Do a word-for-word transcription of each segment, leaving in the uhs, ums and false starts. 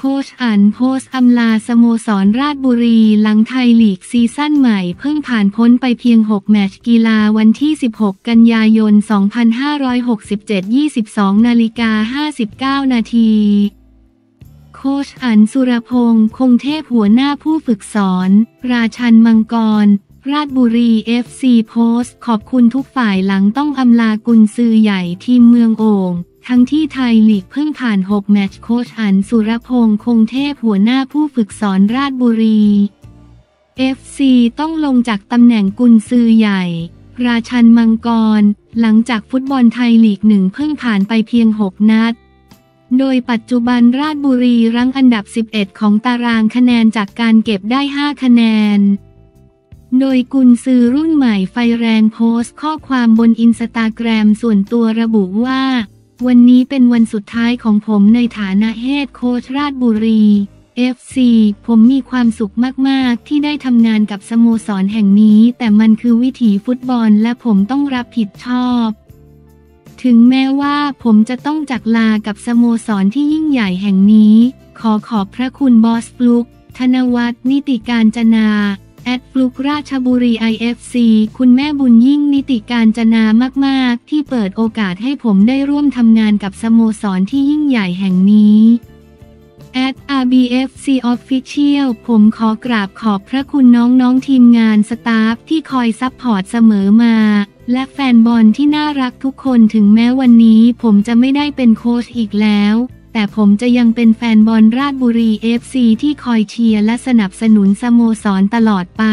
ค้ชอั๋นโพสต์อำลาสโมสรราชบุรีหลังไทยลีกซีซั่นใหม่เพิ่งผ่านพ้นไปเพียงหกแมตช์กีฬาวันที่สิบหกกันยายนสองพันห้าร้อยหกสิบเจ็ด ยี่สิบสองนาฬิกาห้าสิบเก้านาทีโค้ชอั๋นสุรพงษ์คงเทพหัวหน้าผู้ฝึกสอนราชันมังกรราชบุรี เอฟ ซี โพสต์ขอบคุณทุกฝ่ายหลังต้องอำลากุนซือใหญ่ทีมเมืองโอ่งทั้งที่ไทยลีกเพิ่งผ่านหกแมตช์โค้ชอั๋นสุรพงษ์คงเทพหัวหน้าผู้ฝึกสอนราชบุรี เอฟ ซี ต้องลงจากตำแหน่งกุนซือใหญ่ราชันมังกรหลังจากฟุตบอลไทยลีกหนึ่งเพิ่งผ่านไปเพียงหกนัดโดยปัจจุบันราชบุรีรั้งอันดับสิบเอ็ดของตารางคะแนนจากการเก็บได้ห้าคะแนนโดยกุนซือรุ่นใหม่ไฟแรงโพสต์ข้อความบนอินสตาแกรมส่วนตัวระบุว่าวันนี้เป็นวันสุดท้ายของผมในฐานะเฮดโค้ชราชบุรี เอฟ ซี ผมมีความสุขมากๆที่ได้ทำงานกับสโมสรแห่งนี้แต่มันคือวิถีฟุตบอลและผมต้องรับผิดชอบถึงแม้ว่าผมจะต้องจากลากับสโมสรที่ยิ่งใหญ่แห่งนี้ขอขอบพระคุณบอสฟลุกธนวัฒน์นิติการจนาแอดฟลุกราชบุรี ไอ เอฟ ซี คุณแม่บุญยิ่งนิติการจนามากๆที่เปิดโอกาสให้ผมได้ร่วมทำงานกับสโมสรที่ยิ่งใหญ่แห่งนี้แอด อาร์ บี เอฟ ซี Official ผมขอกราบขอบพระคุณน้องๆทีมงานสตาฟที่คอยซัพพอร์ตเสมอมาและแฟนบอลที่น่ารักทุกคนถึงแม้วันนี้ผมจะไม่ได้เป็นโค้ชอีกแล้วแต่ผมจะยังเป็นแฟนบอลราชบุรี เอฟ ซี ที่คอยเชียร์และสนับสนุนสโมสรตลอดไป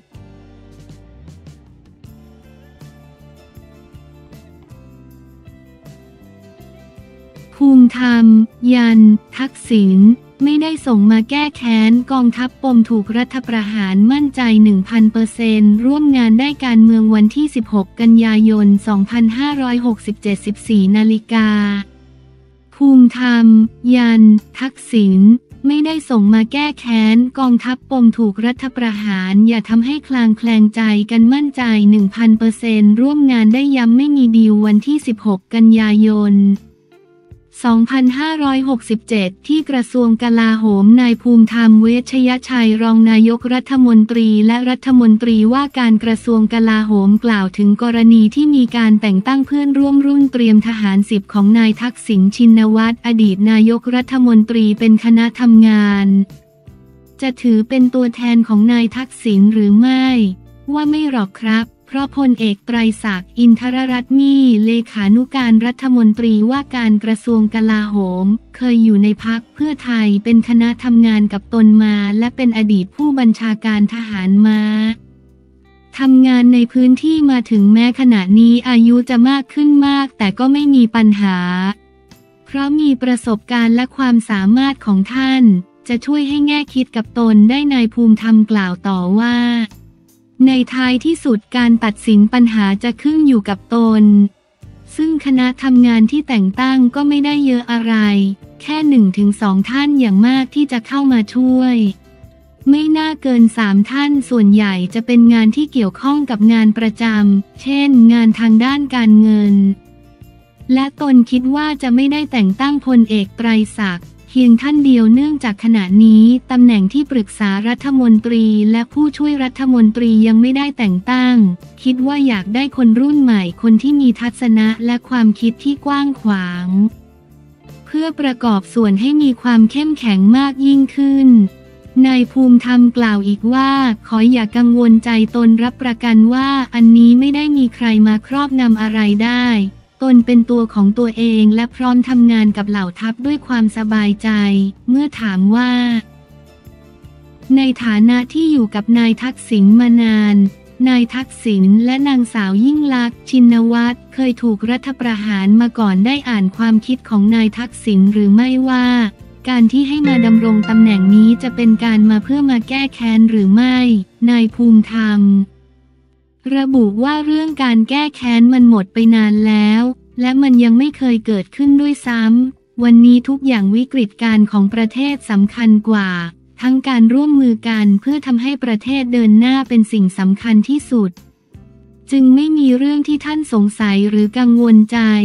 ภูมิธรรมยันทักษิณไม่ได้ส่งมาแก้แค้นกองทัพปมถูกรัฐประหารมั่นใจ หนึ่งพันเปอร์เซ็นต์ ร่วมงานได้การเมืองวันที่สิบหกกันยายนสองพันห้าร้อยหกสิบเจ็ด สิบสี่นาฬิกาภูมิธรรมยันทักษิณไม่ได้ส่งมาแก้แค้นกองทัพปมถูกรัฐประหารอย่าทำให้คลางแคลงใจกันมั่นใจ หนึ่งพันเปอร์เซ็นต์ ร่วมงานได้ย้ำไม่มีดีลวันที่สิบหกกันยายนสองพันห้าร้อยหกสิบเจ็ดที่กระทรวงกลาโหมนายภูมิธรรมเวชยชัยรองนายกรัฐมนตรีและรัฐมนตรีว่าการกระทรวงกลาโหมกล่าวถึงกรณีที่มีการแต่งตั้งเพื่อนร่วมรุ่นเตรียมทหารสิบของนายทักษิณชินวัตรอดีตนายกรัฐมนตรีเป็นคณะทำงานจะถือเป็นตัวแทนของนายทักษิณหรือไม่ว่าไม่หรอกครับเพราะพลเอกไตรศักดิ์อินทรรัตน์มีเลขานุการรัฐมนตรีว่าการกระทรวงกลาโหมเคยอยู่ในพรรคเพื่อไทยเป็นคณะทำงานกับตนมาและเป็นอดีตผู้บัญชาการทหารมาทำงานในพื้นที่มาถึงแม้ขณะนี้อายุจะมากขึ้นมากแต่ก็ไม่มีปัญหาเพราะมีประสบการณ์และความสามารถของท่านจะช่วยให้แง่คิดกับตนได้นายภูมิธรรมกล่าวต่อว่าในท้ายที่สุดการตัดสินปัญหาจะขึ้นอยู่กับตนซึ่งคณะทำงานที่แต่งตั้งก็ไม่ได้เยอะอะไรแค่หนึ่งถึงสองท่านอย่างมากที่จะเข้ามาช่วยไม่น่าเกินสามท่านส่วนใหญ่จะเป็นงานที่เกี่ยวข้องกับงานประจำเช่นงานทางด้านการเงินและตนคิดว่าจะไม่ได้แต่งตั้งพลเอกไตรศักดิ์เพียงท่านเดียวเนื่องจากขณะนี้ตำแหน่งที่ปรึกษารัฐมนตรีและผู้ช่วยรัฐมนตรียังไม่ได้แต่งตั้งคิดว่าอยากได้คนรุ่นใหม่คนที่มีทัศนะและความคิดที่กว้างขวางเพื่อประกอบส่วนให้มีความเข้มแข็งมากยิ่งขึ้นนายภูมิธรรมกล่าวอีกว่าขออย่ากังวลใจตนรับประกันว่าอันนี้ไม่ได้มีใครมาครอบงำอะไรได้ตนเป็นตัวของตัวเองและพร้อมทำงานกับเหล่าทัพด้วยความสบายใจเมื่อถามว่าในฐานะที่อยู่กับนายทักษิณมานานนายทักษิณและนางสาวยิ่งลักษณ์ชินวัตรเคยถูกรัฐประหารมาก่อนได้อ่านความคิดของนายทักษิณหรือไม่ว่าการที่ให้มาดำรงตำแหน่งนี้จะเป็นการมาเพื่อมาแก้แค้นหรือไม่นายภูมิธรรมระบุว่าเรื่องการแก้แค้นมันหมดไปนานแล้วและมันยังไม่เคยเกิดขึ้นด้วยซ้ำวันนี้ทุกอย่างวิกฤตการณ์ของประเทศสำคัญกว่าทั้งการร่วมมือกันเพื่อทำให้ประเทศเดินหน้าเป็นสิ่งสำคัญที่สุดจึงไม่มีเรื่องที่ท่านสงสัยหรือกังวลใจ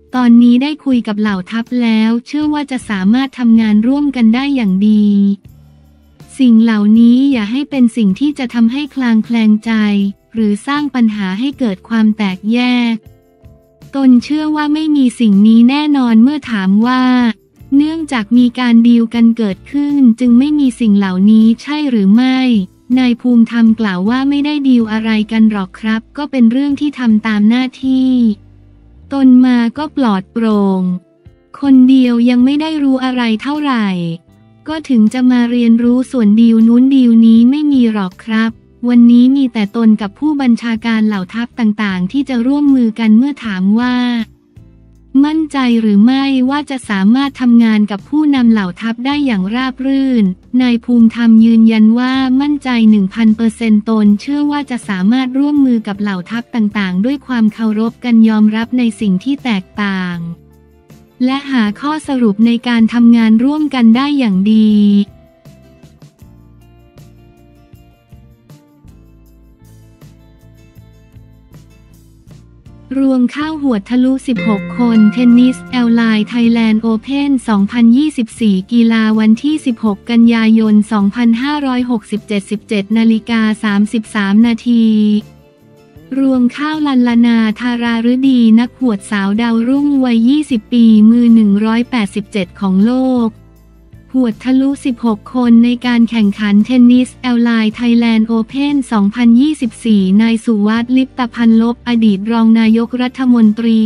ตอนนี้ได้คุยกับเหล่าทัพแล้วเชื่อว่าจะสามารถทำงานร่วมกันได้อย่างดีสิ่งเหล่านี้อย่าให้เป็นสิ่งที่จะทำให้คลางแคลงใจหรือสร้างปัญหาให้เกิดความแตกแยกตนเชื่อว่าไม่มีสิ่งนี้แน่นอนเมื่อถามว่าเนื่องจากมีการดีลกันเกิดขึ้นจึงไม่มีสิ่งเหล่านี้ใช่หรือไม่นายภูมิธรรมกล่าวว่าไม่ได้ดีลอะไรกันหรอกครับก็เป็นเรื่องที่ทำตามหน้าที่ตนมาก็ปลอดโปร่งคนเดียวยังไม่ได้รู้อะไรเท่าไหร่ก็ถึงจะมาเรียนรู้ส่วนดีลนู้นดีลนี้ไม่มีหรอกครับวันนี้มีแต่ตนกับผู้บัญชาการเหล่าทัพต่างๆที่จะร่วมมือกันเมื่อถามว่ามั่นใจหรือไม่ว่าจะสามารถทำงานกับผู้นำเหล่าทัพได้อย่างราบรื่นนายภูมิธรรมยืนยันว่ามั่นใจ หนึ่งพันเปอร์เซ็นต์ ตนเชื่อว่าจะสามารถร่วมมือกับเหล่าทัพต่างๆด้วยความเคารพกันยอมรับในสิ่งที่แตกต่างและหาข้อสรุปในการทำงานร่วมกันได้อย่างดีรวงข้าวหวดทะลุสิบหกคนเทนนิสแอลไลน์ไทยแลนด์โอเพ่นสองพันยี่สิบสี่กีฬาวันที่สิบหกกันยายนสองพันห้าร้อยหกสิบเจ็ด สิบเจ็ดนาฬิกาสามสิบสามนาทีรวงข้าวลันลนาธาราฤดีนักหวดสาวดาวรุ่งวัยยี่สิบปีมือหนึ่งร้อยแปดสิบเจ็ดของโลกหวดทะลุสิบหกคนในการแข่งขันเทนนิสแอลไลน์ไทยแลนด์โอเพ่นสองพันยี่สิบสี่นายสุวัฒน์ลิปตพันลบอดีตรองนายกรัฐมนตรี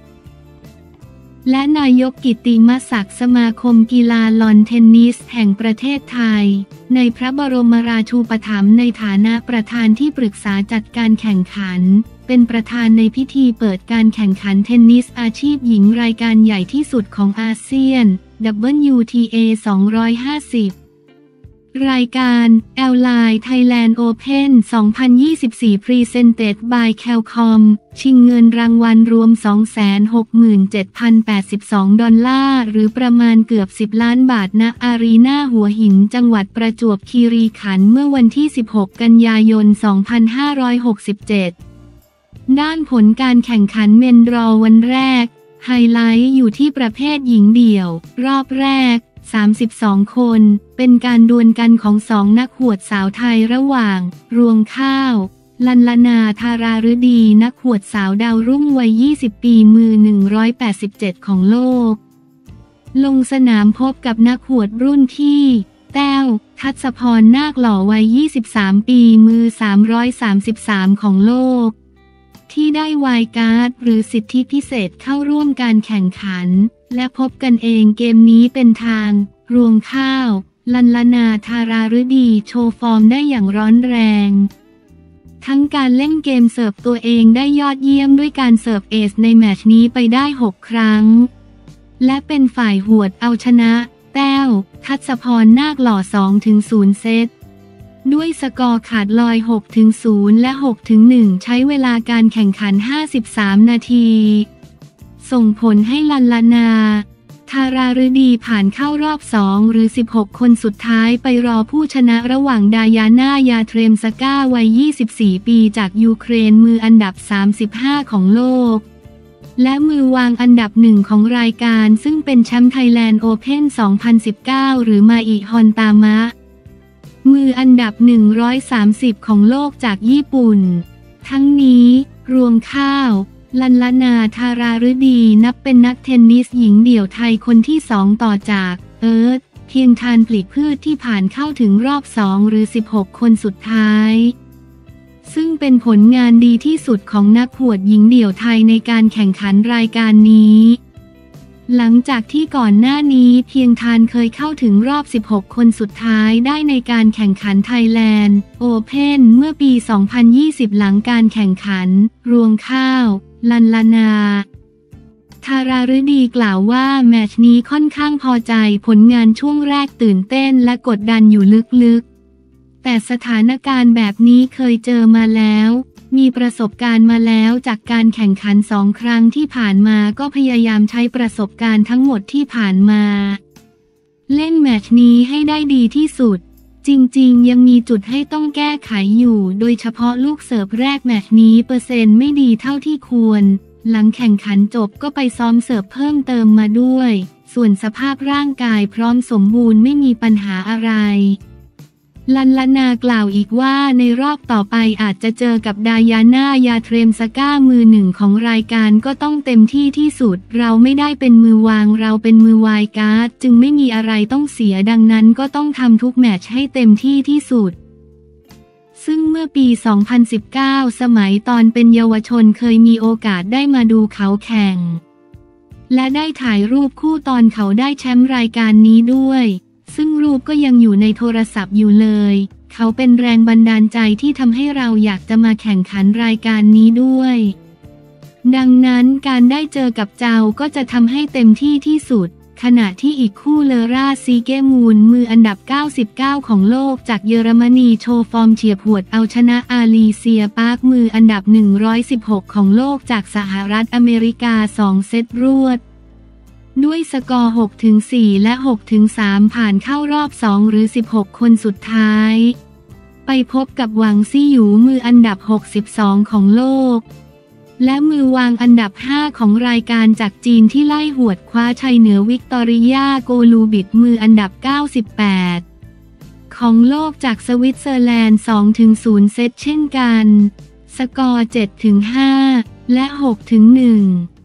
และนายกกิตติมศักดิ์สมาคมกีฬาลอนเทนนิสแห่งประเทศไทยในพระบรมราชูปถัมภ์ในฐานะประธานที่ปรึกษาจัดการแข่งขันเป็นประธานในพิธีเปิดการแข่งขันเทนนิสอาชีพหญิงรายการใหญ่ที่สุดของอาเซียน ดับเบิลยู ที เอ สองร้อยห้าสิบ รายการ แอล ไลน์ Thailand Open สองพันยี่สิบสี่ Presented by Qualcomm ชิงเงินรางวัลรวม สองแสนหกหมื่นเจ็ดพันแปดสิบสอง ดอลลาร์หรือประมาณเกือบสิบล้านบาทณอารีนาหัวหินจังหวัดประจวบคีรีขันธ์เมื่อวันที่สิบหกกันยายนสองพันห้าร้อยหกสิบเจ็ดด้านผลการแข่งขันเมนดรอวันแรกไฮไลท์อยู่ที่ประเภทหญิงเดี่ยวรอบแรกสามสิบสองคนเป็นการดวลกันของสองนักหวดสาวไทยระหว่างรวงข้าวลันลนาธาราฤดีนักหวดสาวดาวรุ่งวัยยี่สิบปีมือหนึ่งร้อยแปดสิบเจ็ดของโลกลงสนามพบกับนักหวดรุ่นที่แต้วทัศพรนาคหล่อวัยยี่สิบสามปีมือสามร้อยสามสิบสามของโลกที่ได้ไวล์การ์ดหรือสิทธิพิเศษเข้าร่วมการแข่งขันและพบกันเองเกมนี้เป็นทางรวงข้าวลันลนาธาราฤดีโชว์ฟอร์มได้อย่างร้อนแรงทั้งการเล่นเกมเสิร์ฟตัวเองได้ยอดเยี่ยมด้วยการเสิร์ฟเอซในแมตช์นี้ไปได้หกครั้งและเป็นฝ่ายหวดเอาชนะแต้วทัศพรนาคหล่อ สองถึงศูนย์ เซตด้วยสกอร์ขาดลอย หกถึงศูนย์ และ หกถึงหนึ่ง ใช้เวลาการแข่งขัน ห้าสิบสาม นาทีส่งผลให้ลันลนาธาราฤดีผ่านเข้ารอบสองหรือสิบหกคนสุดท้ายไปรอผู้ชนะระหว่างดายาน่ายาเทรมสก้าวัยยี่สิบสี่ปีจากยูเครนมืออันดับสามสิบห้าของโลกและมือวางอันดับหนึ่งของรายการซึ่งเป็นแชมป์ไทยแลนด์โอเพ่นสองพันสิบเก้าหรือมาอิฮอนตามะมืออันดับหนึ่งร้อยสามสิบของโลกจากญี่ปุ่นทั้งนี้รวงข้าวลันลนาธาราฤดีนับเป็นนักเทนนิสหญิงเดี่ยวไทยคนที่สองต่อจากเอิร์ธเพียงทานปลีกพืชที่ผ่านเข้าถึงรอบสองหรือสิบหกคนสุดท้ายซึ่งเป็นผลงานดีที่สุดของนักหวดหญิงเดี่ยวไทยในการแข่งขันรายการนี้หลังจากที่ก่อนหน้านี้เพียงทานเคยเข้าถึงรอบสิบหกคนสุดท้ายได้ในการแข่งขันไทยแลนด์โอเพ่นเมื่อปีสองพันยี่สิบหลังการแข่งขันรวงข้าวลันลนาธาราฤดีกล่าวว่าแมตช์นี้ค่อนข้างพอใจผลงานช่วงแรกตื่นเต้นและกดดันอยู่ลึกๆแต่สถานการณ์แบบนี้เคยเจอมาแล้วมีประสบการณ์มาแล้วจากการแข่งขันสองครั้งที่ผ่านมาก็พยายามใช้ประสบการณ์ทั้งหมดที่ผ่านมาเล่นแมตช์นี้ให้ได้ดีที่สุดจริงๆยังมีจุดให้ต้องแก้ไขอยู่โดยเฉพาะลูกเสิร์ฟแรกแมตช์นี้เปอร์เซ็นต์ไม่ดีเท่าที่ควรหลังแข่งขันจบก็ไปซ้อมเสิร์ฟเพิ่มเติมมาด้วยส่วนสภาพร่างกายพร้อมสมบูรณ์ไม่มีปัญหาอะไรลันลนากล่าวอีกว่าในรอบต่อไปอาจจะเจอกับดายาน่ายาเทรมสก้ามือหนึ่งของรายการก็ต้องเต็มที่ที่สุดเราไม่ได้เป็นมือวางเราเป็นมือวายการ์ดจึงไม่มีอะไรต้องเสียดังนั้นก็ต้องทำทุกแมตช์ให้เต็มที่ที่สุดซึ่งเมื่อปี สองพันสิบเก้า สมัยตอนเป็นเยาวชนเคยมีโอกาสได้มาดูเขาแข่งและได้ถ่ายรูปคู่ตอนเขาได้แชมป์รายการนี้ด้วยซึ่งรูปก็ยังอยู่ในโทรศัพท์อยู่เลยเขาเป็นแรงบันดาลใจที่ทำให้เราอยากจะมาแข่งขันรายการนี้ด้วยดังนั้นการได้เจอกับเจ้าก็จะทำให้เต็มที่ที่สุดขณะที่อีกคู่เลอร่าซีเกมูนมืออันดับเก้าสิบเก้าของโลกจากเยอรมนีโชว์ฟอร์มเฉียบหวดเอาชนะอาลีเซียปาร์คมืออันดับหนึ่งร้อยสิบหกของโลกจากสหรัฐอเมริกาสองเซตรวดด้วยสกอร์ หกถึงสี่ และ หกถึงสาม ผ่านเข้ารอบสองหรือสิบหกคนสุดท้ายไปพบกับหวังซี่หยูมืออันดับหกสิบสองของโลกและมือวางอันดับห้าของรายการจากจีนที่ไล่หวดคว้าชัยเหนือวิกตอริยาโกลูบิดมืออันดับเก้าสิบแปดของโลกจากสวิตเซอร์แลนด์ สองถึงศูนย์ เซตเช่นกันสกอร์ เจ็ดถึงห้า และ หกถึงหนึ่ง